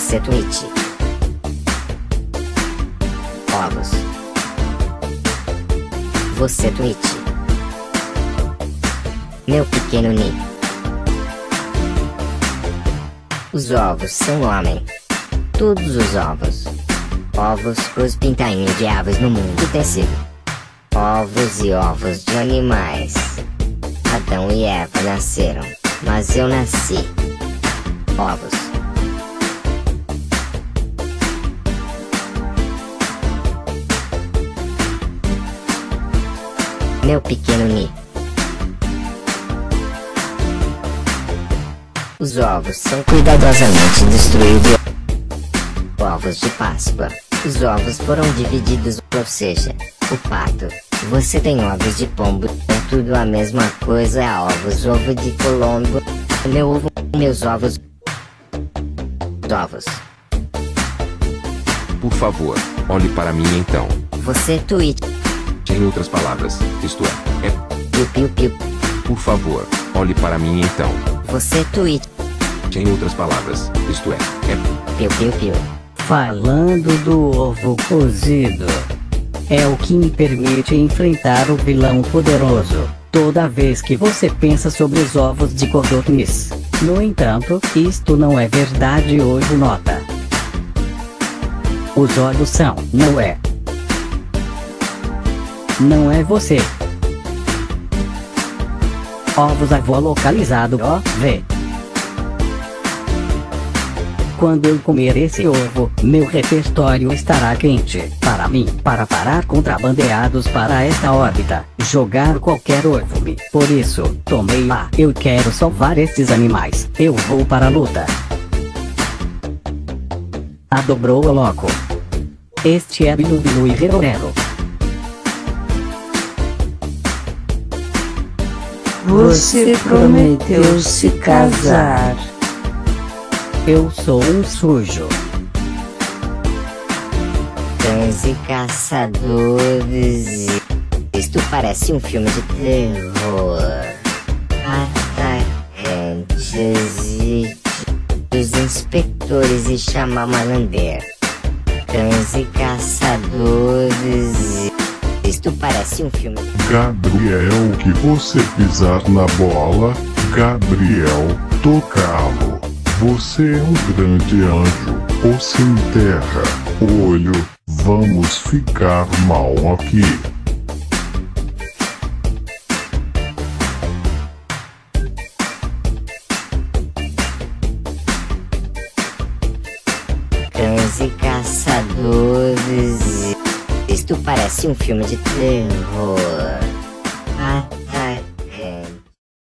Você tweet. Ovos. Você tweet. Meu pequeno Ni. Os ovos são homem. Todos os ovos. Ovos, os pintainhos de aves no mundo tecido. Ovos e ovos de animais. Adão e Eva nasceram, mas eu nasci. Ovos. Meu pequeno Ni. Os ovos são cuidadosamente destruídos. Ovos de Páscoa. Os ovos foram divididos, ou seja, o pato. Você tem ovos de pombo, é tudo a mesma coisa. Ovos, ovo de colombo. Meu ovo, meus ovos. Ovos. Por favor, olhe para mim então. Você tweet. Em outras palavras, isto é. Piu piu piu. Por favor, olhe para mim então. Você tweet. Em outras palavras, isto é. Piu piu piu. Falando do ovo cozido, é o que me permite enfrentar o vilão poderoso, toda vez que você pensa sobre os ovos de codorniz. No entanto, isto não é verdade hoje, nota. Os ovos são, não é. Não é você. Ovos avó localizado OV. Quando eu comer esse ovo, meu repertório estará quente, para mim, para parar contrabandeados para esta órbita, jogar qualquer ovo-me. Por isso, tomei lá, eu quero salvar estes animais, eu vou para a luta. A dobrou o loco. Este é Bilu Bilu e Herorero. Você prometeu se casar. Eu sou um sujo. Cães e caçadores. Isto parece um filme de terror. Atacantes e os inspectores e chama malandeiro. Cães e caçadores. Isto parece um filme. Gabriel, que você pisar na bola, Gabriel, tocá-lo. Você é um grande anjo, ou sem terra, olho, vamos ficar mal aqui. Cães e caçadores. Isto parece um filme de terror.